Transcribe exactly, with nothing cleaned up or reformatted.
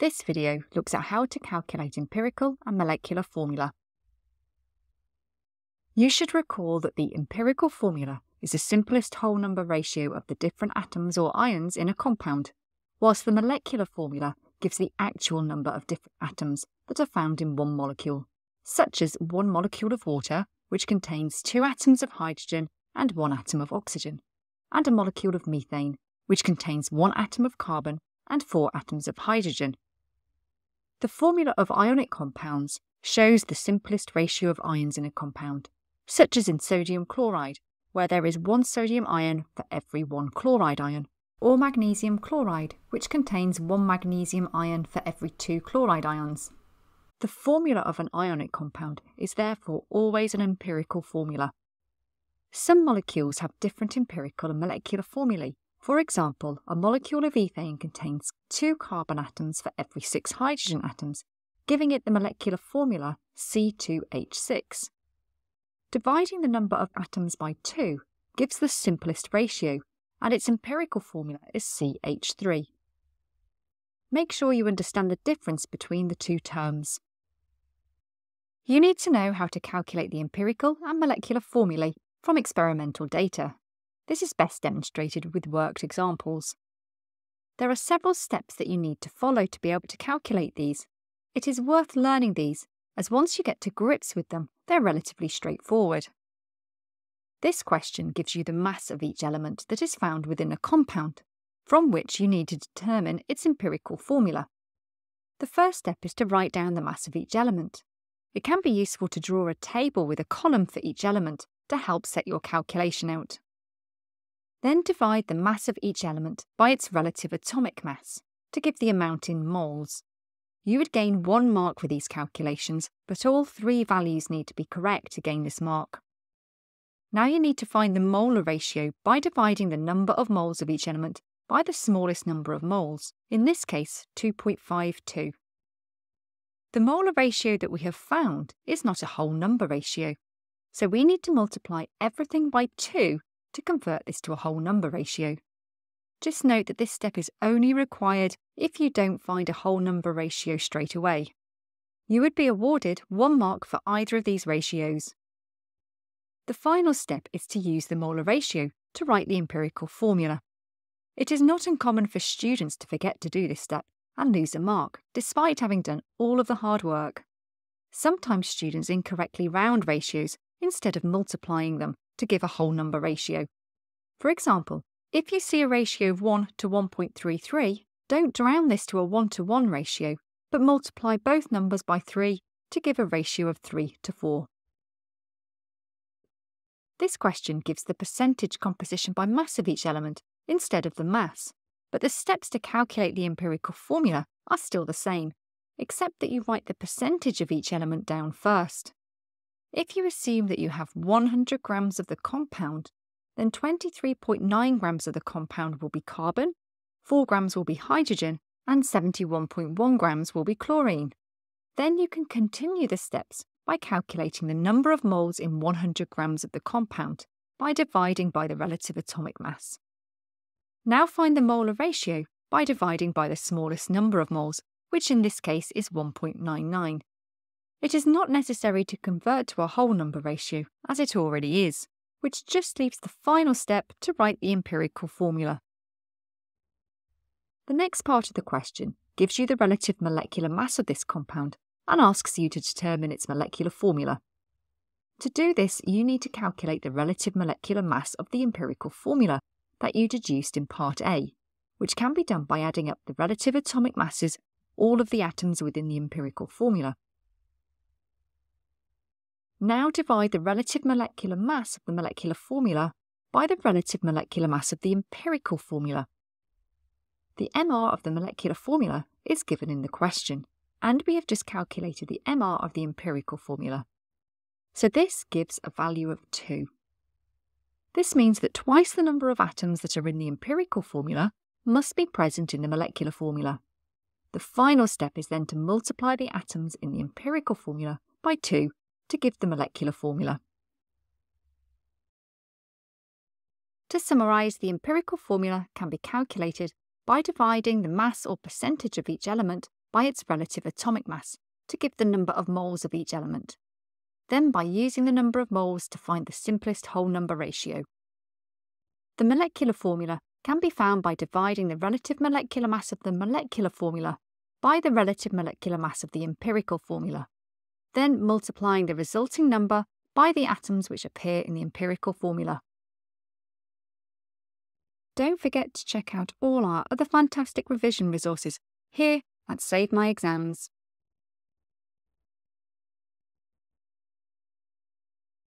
This video looks at how to calculate empirical and molecular formula. You should recall that the empirical formula is the simplest whole number ratio of the different atoms or ions in a compound, whilst the molecular formula gives the actual number of different atoms that are found in one molecule, such as one molecule of water, which contains two atoms of hydrogen and one atom of oxygen, and a molecule of methane, which contains one atom of carbon and four atoms of hydrogen. The formula of ionic compounds shows the simplest ratio of ions in a compound, such as in sodium chloride, where there is one sodium ion for every one chloride ion, or magnesium chloride, which contains one magnesium ion for every two chloride ions. The formula of an ionic compound is therefore always an empirical formula. Some molecules have different empirical and molecular formulae. For example, a molecule of ethane contains two carbon atoms for every six hydrogen atoms, giving it the molecular formula C two H six. Dividing the number of atoms by two gives the simplest ratio, and its empirical formula is C H three. Make sure you understand the difference between the two terms. You need to know how to calculate the empirical and molecular formulae from experimental data. This is best demonstrated with worked examples. There are several steps that you need to follow to be able to calculate these. It is worth learning these, as once you get to grips with them, they're relatively straightforward. This question gives you the mass of each element that is found within a compound, from which you need to determine its empirical formula. The first step is to write down the mass of each element. It can be useful to draw a table with a column for each element to help set your calculation out. Then divide the mass of each element by its relative atomic mass to give the amount in moles. You would gain one mark for these calculations, but all three values need to be correct to gain this mark. Now you need to find the molar ratio by dividing the number of moles of each element by the smallest number of moles, in this case two point five two. The molar ratio that we have found is not a whole number ratio, so we need to multiply everything by two to convert this to a whole number ratio. Just note that this step is only required if you don't find a whole number ratio straight away. You would be awarded one mark for either of these ratios. The final step is to use the molar ratio to write the empirical formula. It is not uncommon for students to forget to do this step and lose a mark, despite having done all of the hard work. Sometimes students incorrectly round ratios instead of multiplying them to give a whole number ratio. For example, if you see a ratio of one to one point three three, don't round this to a one to one ratio, but multiply both numbers by three to give a ratio of three to four. This question gives the percentage composition by mass of each element instead of the mass, but the steps to calculate the empirical formula are still the same, except that you write the percentage of each element down first. If you assume that you have one hundred grams of the compound, then twenty-three point nine grams of the compound will be carbon, four grams will be hydrogen, and seventy-one point one grams will be chlorine. Then you can continue the steps by calculating the number of moles in one hundred grams of the compound by dividing by the relative atomic mass. Now find the molar ratio by dividing by the smallest number of moles, which in this case is one point nine nine. It is not necessary to convert to a whole number ratio, as it already is, which just leaves the final step to write the empirical formula. The next part of the question gives you the relative molecular mass of this compound and asks you to determine its molecular formula. To do this, you need to calculate the relative molecular mass of the empirical formula that you deduced in Part A, which can be done by adding up the relative atomic masses of all of the atoms within the empirical formula. Now divide the relative molecular mass of the molecular formula by the relative molecular mass of the empirical formula. The M R of the molecular formula is given in the question, and we have just calculated the M R of the empirical formula. So this gives a value of two. This means that twice the number of atoms that are in the empirical formula must be present in the molecular formula. The final step is then to multiply the atoms in the empirical formula by two to give the molecular formula. To summarise, the empirical formula can be calculated by dividing the mass or percentage of each element by its relative atomic mass to give the number of moles of each element. Then by using the number of moles to find the simplest whole number ratio. The molecular formula can be found by dividing the relative molecular mass of the molecular formula by the relative molecular mass of the empirical formula, then multiplying the resulting number by the atoms which appear in the empirical formula. Don't forget to check out all our other fantastic revision resources here at Save My Exams.